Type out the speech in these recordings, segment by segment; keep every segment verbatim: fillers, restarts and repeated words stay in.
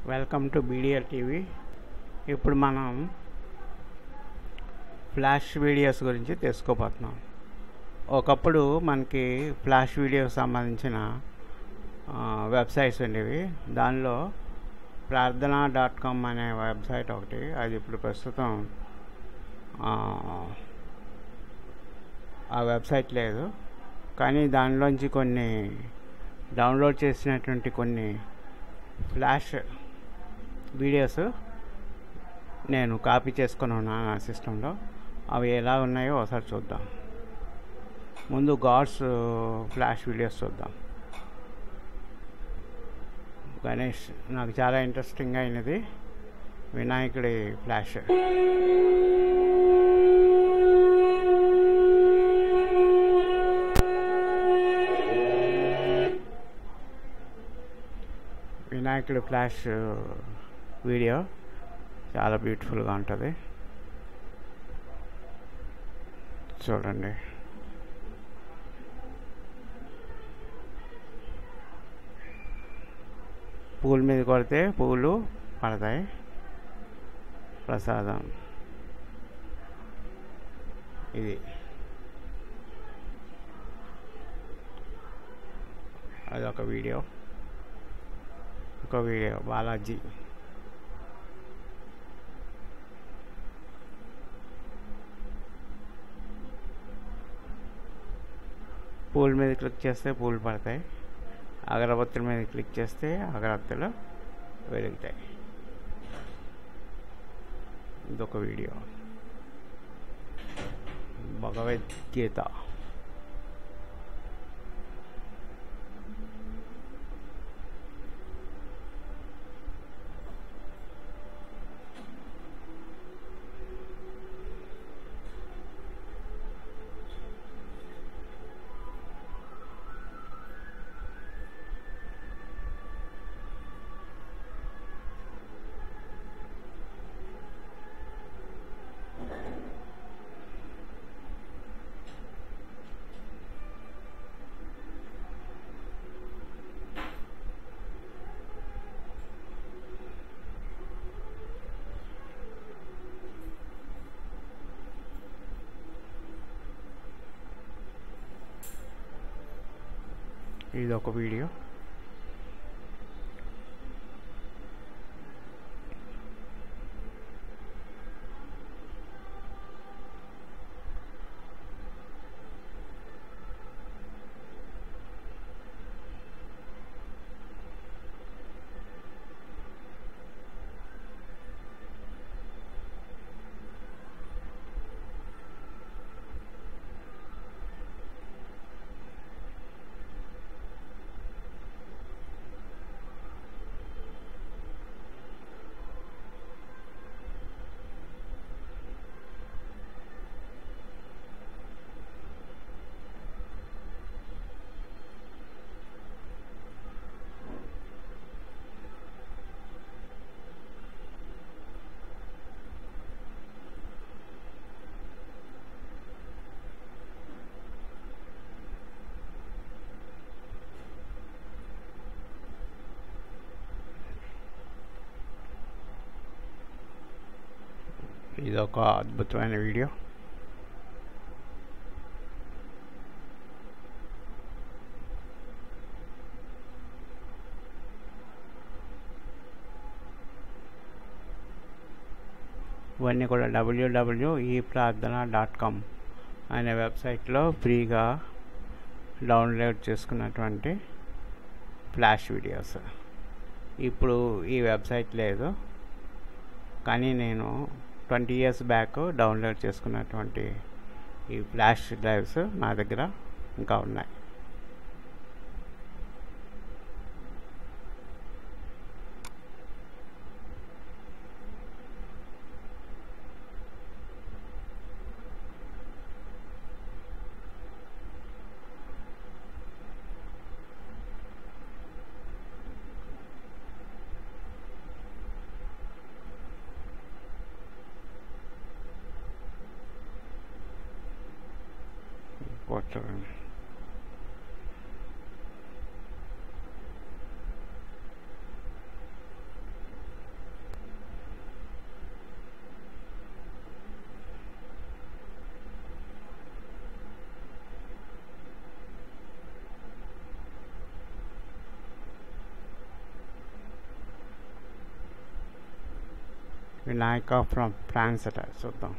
Welcome to BDL TV. ఇప్పుడు మనం flash videos గురించి తెలుసుకోబోతున్నాం. ఒకప్పుడు మనకి ఫ్లాష్ వీడియోకి సంబంధించిన వెబ్సైట్స్ ఉండేవి. దానిలో ప్రార్థన డాట్ కామ్ అనే వెబ్సైట్ ఒకటి, అది ఇప్పుడు ప్రస్తుతం ఆ వెబ్సైట్ లేదు. కానీ దానిలోంచి కొన్ని డౌన్లోడ్ చేసినటువంటి కొన్ని ఫ్లాష్ వీడియోస్ నేను కాపీ చేసుకొని ఉన్నాను నా సిస్టంలో. అవి ఎలా ఉన్నాయో ఒకసారి చూద్దాం. ముందు గాడ్స్ ఫ్లాష్ వీడియోస్ చూద్దాం. గణేష్ నాకు చాలా ఇంట్రెస్టింగ్గా అయినది వినాయకుడి ఫ్లాష్. వినాయకుడి ఫ్లాష్ వీడియో చాలా బ్యూటిఫుల్గా ఉంటుంది, చూడండి. పూల మీద కొడితే పూలు పడతాయి, ప్రసాదం. ఇది అదొక వీడియో. ఒక వీడియో బాలాజీ. పూల మీద క్లిక్ చేస్తే పూలు పడతాయి, అగరబత్తుల మీద క్లిక్ చేస్తే అగరబత్తులు వెలుగుతాయి. ఇదొక వీడియో. భగవద్గీత. ఇది ఒక వీడియో. ఇదొక అద్భుతమైన వీడియో. ఇవన్నీ కూడా డబ్ల్యూడబ్ల్యూ ఈ ప్రార్థన డాట్ కామ్ అనే వెబ్సైట్లో ఫ్రీగా డౌన్లోడ్ చేసుకున్నటువంటి ఫ్లాష్ వీడియోస్. ఇప్పుడు ఈ వెబ్సైట్ లేదు, కానీ నేను ట్వంటీ ఇయర్స్ బ్యాక్ డౌన్లోడ్ చేసుకున్నటువంటి ఈ ఫ్లాష్ డ్రైవ్స్ నా దగ్గర ఇంకా ఉన్నాయి. చూడండి. వినాయక ఫ్రమ్ ఫ్రాన్స్ అట, చూద్దాం.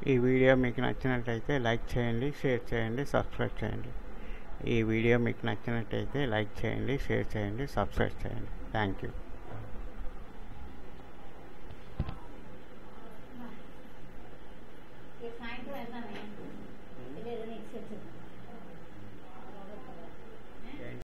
ఈ వీడియో మీకు నచ్చినట్టయితే లైక్ చేయండి, షేర్ చేయండి, సబ్స్క్రైబ్ చేయండి. ఈ వీడియో మీకు నచ్చినట్టయితే లైక్ చేయండి, షేర్ చేయండి, సబ్స్క్రైబ్ చేయండి. Thank you.